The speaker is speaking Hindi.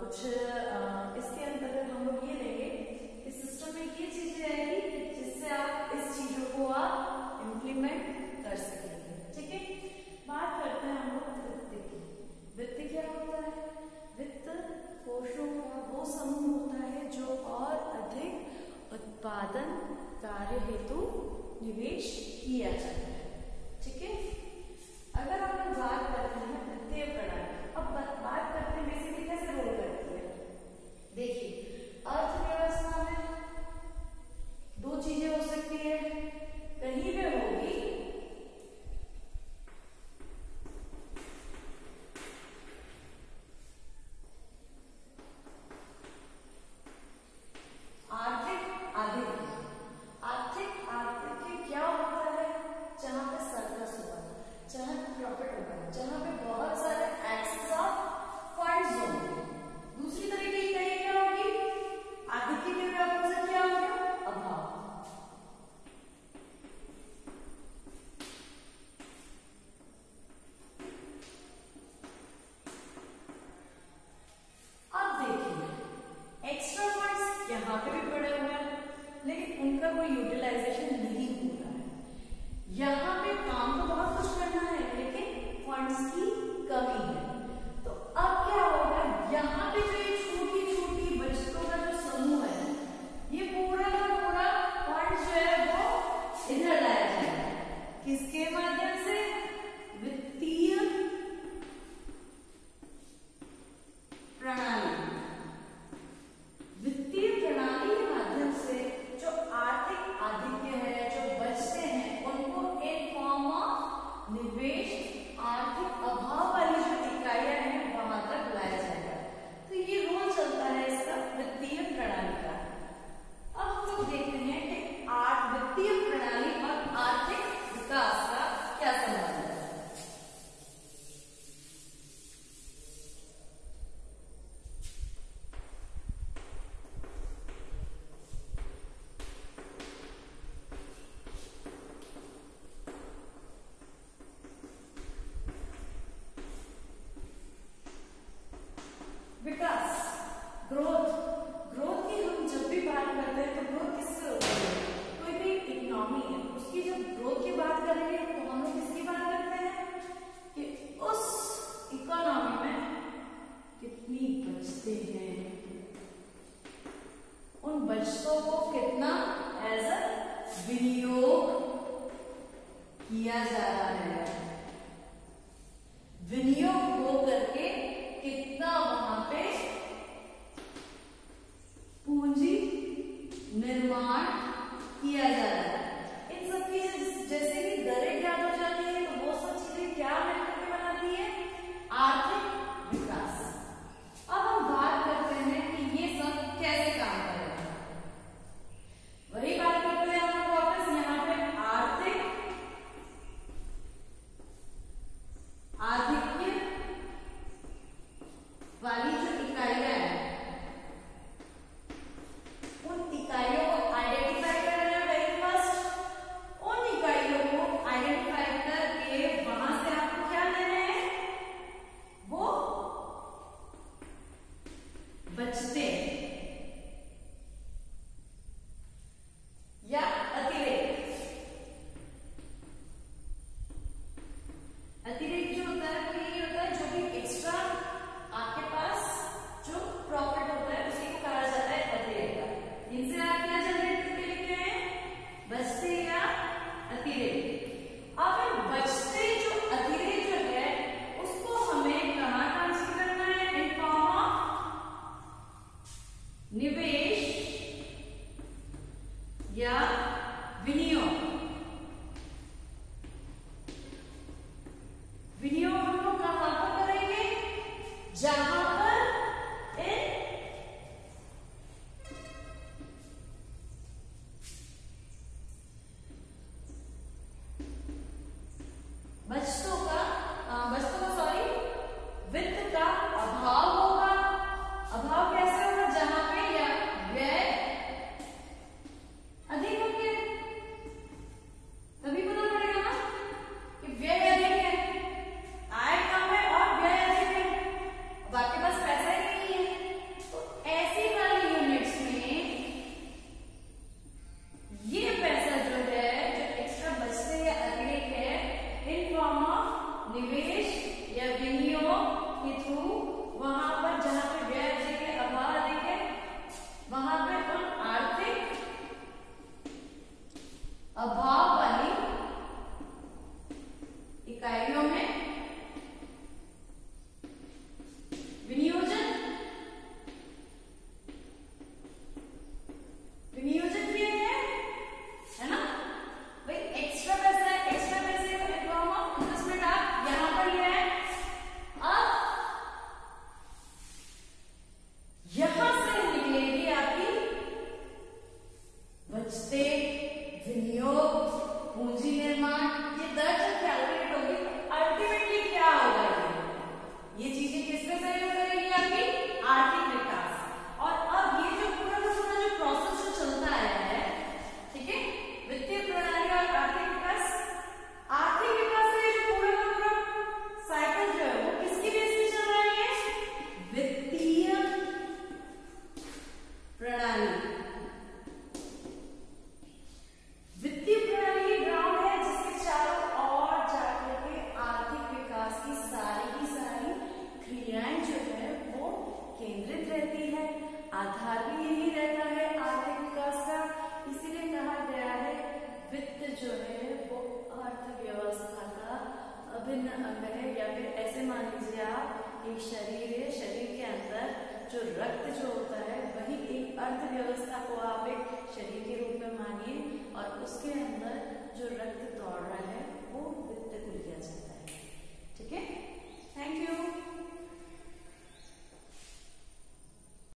कुछ इसके अंतर्गत हम लोग ये लेंगे कि सिस्टम में ये चीजें आएगी जिससे आप इस चीजों को आप इम्प्लीमेंट कर सकेंगे। ठीक है, बात करते हैं हम लोग वित्त की। वित्त क्या होता है? वित्त कोषों का वो समूह होता है जो और अधिक उत्पादन कार्य हेतु निवेश किया जाता है। ठीक है, अगर हम लोग बात करते हैं वित्तीय प्रणाली, अब बात करते हैं बेसिकली कैसे रोल करती है। देखिए, अर्थव्यवस्था में दो चीजें हो सकती है, कहीं पे होगी आर्थिक आधिक्य। आर्थिक आधिक्य क्या होता है? जहां पे सरप्लस होगा, जहां प्रॉफिट होगा, जहां पे बहुत सारे एक्सेस ऑफ फंड्स होंगे। दूसरी तरीके की कहीं क्या होगी? आधिक्य के अपोजिट क्या होगा? अभाव। अब देखिए, एक्स्ट्रा फंड्स यहाँ पे भी पड़े हुए हैं, लेकिन उनका कोई यूटिलाइजेशन नहीं हो रहा है। यहाँ पे काम तो बहुत कुछ करना है, लेकिन फंड्स की कमी है। तो अब क्या होगा? यहाँ पे जो ये छोटी छोटी बचतों का जो समूह है, ये पूरा का पूरा फंड जो है वो इधर लाया जाएगा। किसके माध्यम से? वित्तीय प्रणाली। वित्तीय प्रणाली के माध्यम से जो आर्थिक आधिक्य है, जो बचते हैं, उनको इन फॉर्म ऑफ निवेश, आर्थिक अभाव वाली जो इकाइयां हैं वहां तक लाया जाएगा। तो ये रोल चलता है इसका वित्तीय प्रणाली का। अब हम लोग देखते हैं कि वित्तीय प्रणाली और आर्थिक विकास का क्या संबंध है। इकाइयों में विनियोजन किए है ना भाई। एक्स्ट्रा पैसा है, एक्स्ट्रा पैसे इन फॉर्म ऑफ इन्वेस्टमेंट आप यहां पर लिया है। अब यहां से निकलेगी आपकी बचते विनियोग, पूंजी निर्माण, ये दर जब कैलकुलेट होगी तो अल्टीमेटली क्या होगा, ये चीजें किसमें सहयोग करेगी आपकी आर्थिक विकास। और अब ये जो पूरा का पूरा जो प्रोसेस जो चलता आया है, ठीक है, वित्तीय प्रणाली और आर्थिक विकास का ये जो पूरा का पूरा साइकिल जो है वो किसकी बेस पे चल रहा है, वित्तीय प्रणाली। वित्तीय प्रणाली ग्राउंड है जिसके चारों ओर जाकर के आर्थिक विकास की सारी क्रियाएं जो है वो केंद्रित रहती है। आधार भी यही रहता है आर्थिक विकास का, इसीलिए कहा गया है वित्त जो है वो अर्थव्यवस्था का अभिन्न अंग है। या फिर ऐसे मान लीजिए आप, एक शरीर है, शरीर के अंदर जो रक्त जो होता है वही एक अर्थव्यवस्था को आप एक शरीर के रूप में मानिए, और उसके अंदर जो रक्त दौड़ रहा है